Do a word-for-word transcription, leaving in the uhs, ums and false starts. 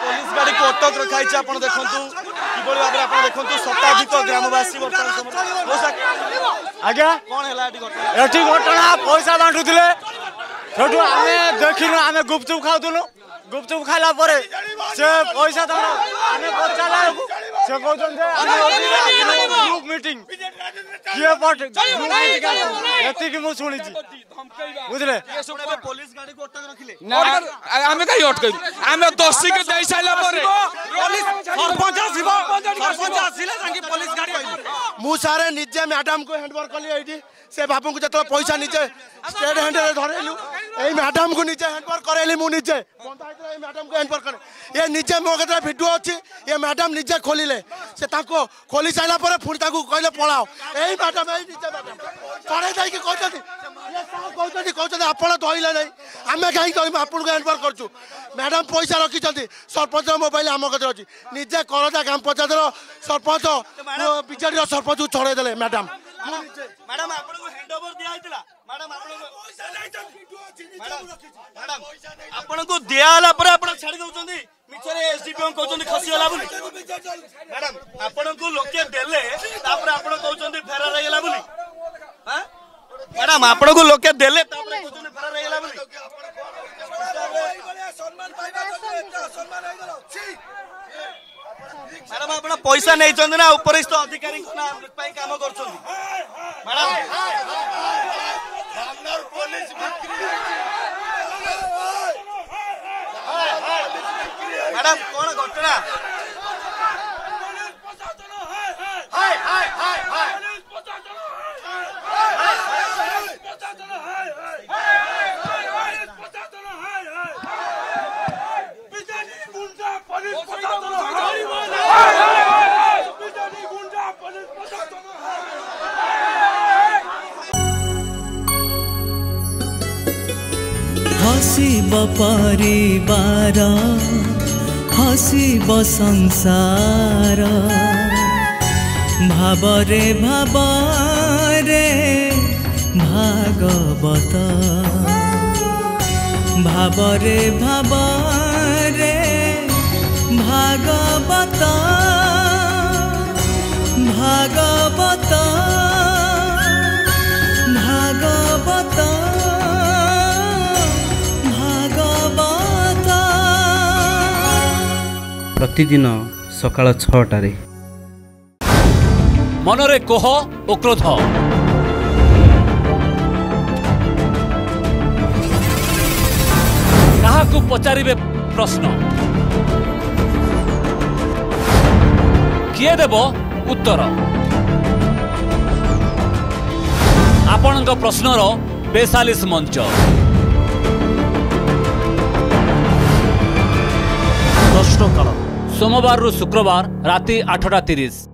Police गाड़ी को अटक रखाई आपण देखंतु किबोली भाबरे आपण देखंतु शताधिक ग्रामवासी आज्ञा कोन हैला एटी घटना एटी घटना पैसा बांटुथिले सेठू आमे देखिनु आमे गुपचुप खाउथुनु गुपचुप खाला परे से पैसा तमरा आमे पचाला से कहउछन जे आमे ग्रुप मीटिंग किए पट ग्रुप मीटिंग एति कि मु सुनी छी बुझले पुलिस गाड़ी को अटक रखिले आमे कहि अटकै आमे दोषी के देई साइला परे पुलिस सरपंच आसीबो सरपंच आसीले तांकी पुलिस गाड़ी आइले मु सारे निजे मैडम को हैंडओवर करली एठी से बाबू को जत पैसा निजे स्टेट हैंड रे धरेलु ए मैडम को निजे हैंडओवर करेली मु निजे पंचायत रे मैडम को हैंडओवर करे ये निजे मो केतरा वीडियो अछि ये मैडम निजे खोलिले से ताको खोली साइला परे फुणी ताको कहले पळाओ एई मैडम एई निजे मैडम करे जाई के कहतथि ये सा कहतथि कहतथि आपण धइले नै आमे काई कहम आपण को हैंडओवर करछु मैडम पैसा रखी छथि सरपंच मोबाइल हम केतरा अछि निजे करदा ग्राम पंचायत रो सरपंच बिजेडी रो सरपंच छड़े देले मैडम मैडम आपण को हैंडओवर दिया आइतला मैडम आपण को पैसा नै छन वीडियो अछि निजे रखी मैडम आपण को दिया हला पर आपण छाडी दउचंदी मिचरे एसडीपीओ कहउचंदी खसी हला बुली मैडम आपण को लोके देले तापर आपण कहउचंदी फेरा रह गेला बुली हां मैडम आपण को लोके देले तापर कहउचंदी फेरा रह गेला बुली सम्मान पाइबा तो सम्मान आइ गलो छी मैडम आपण पैसा नै चंदी ना उपरिस्थ अधिकारी ना पई काम करछंदी मैडम हमनर पुलिस बिक्री मैडम कोन घटना हाय हाय हाय हाय हसीब परिवार हसीब संसार भावरे भावरे भागवत भावरे भावरे भागवत भागवत भागवत प्रतिदिन सकाळ छटारे मनरे कोह ओ क्रोध काहाकू पचारिबे प्रश्न किए देब उत्तर आपणक प्रश्नर बेचालीस मंच प्रश्नकाल सोमवार रु शुक्रवार राति आठटा तीस।